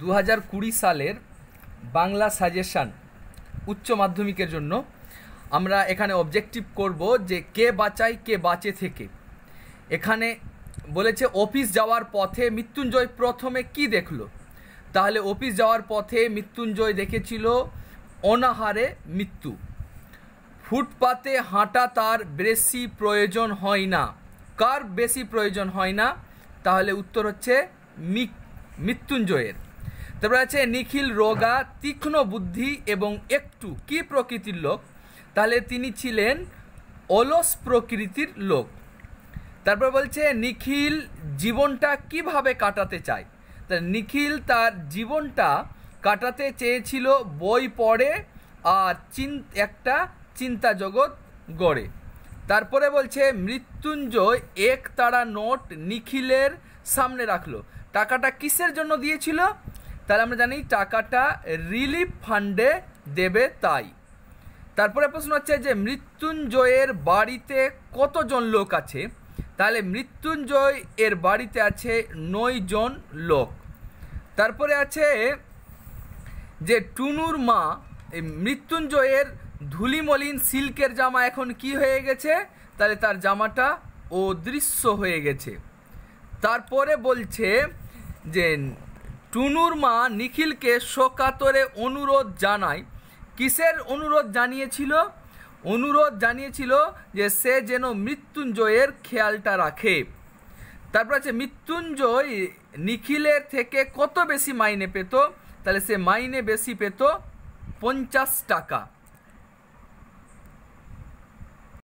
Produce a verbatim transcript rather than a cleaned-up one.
দু হাজার কুড়ি সালের বাংলা সাজেশান উচ্চ মাধ্যমিকের জন্য আমরা এখানে অবজেক্টিভ করব যে কে বাঁচায় কে বাঁচে থেকে। এখানে বলেছে অফিস যাওয়ার পথে মৃত্যুঞ্জয় প্রথমে কি দেখলো, তাহলে অফিস যাওয়ার পথে মৃত্যুঞ্জয় দেখেছিল অনাহারে মৃত্যু। ফুটপাতে হাঁটা তার বেশি প্রয়োজন হয় না, কার বেশি প্রয়োজন হয় না, তাহলে উত্তর হচ্ছে মৃত্যুঞ্জয়ের। তারপর আছে নিখিল রোগা, তীক্ষ্ণ বুদ্ধি এবং একটু কি প্রকৃতির লোক, তাহলে তিনি ছিলেন অলস প্রকৃতির লোক। তারপর বলছে নিখিল জীবনটা কিভাবে কাটাতে চায়, তা নিখিল তার জীবনটা কাটাতে চেয়েছিল বই পড়ে আর চিন একটা চিন্তা জগৎ গড়ে। তারপরে বলছে মৃত্যুঞ্জয় এক তাড়া নোট নিখিলের সামনে রাখলো, টাকাটা কিসের জন্য দিয়েছিল, তাহলে আমরা জানি টাকাটা রিলিফ ফান্ডে দেবে তাই। তারপরে প্রশ্ন হচ্ছে যে মৃত্যুঞ্জয়ের বাড়িতে কতজন লোক আছে, তাহলে মৃত্যুঞ্জয় এর বাড়িতে আছে নয় জন লোক। তারপরে আছে যে টুনুর মা মৃত্যুঞ্জয়ের ধুলিমলিন সিল্কের জামা এখন কি হয়ে গেছে, তাহলে তার জামাটা অদৃশ্য হয়ে গেছে। তারপরে বলছে যে টুনুর মা নিখিলকে শোকাতরে অনুরোধ জানায়, কিসের অনুরোধ জানিয়েছিল, অনুরোধ জানিয়েছিল যে সে যেন মৃত্যুঞ্জয়ের খেয়ালটা রাখে। তারপর আছে মৃত্যুঞ্জয় নিখিলের থেকে কত বেশি মাইনে পেত, তাহলে সে মাইনে বেশি পেত পঞ্চাশ টাকা।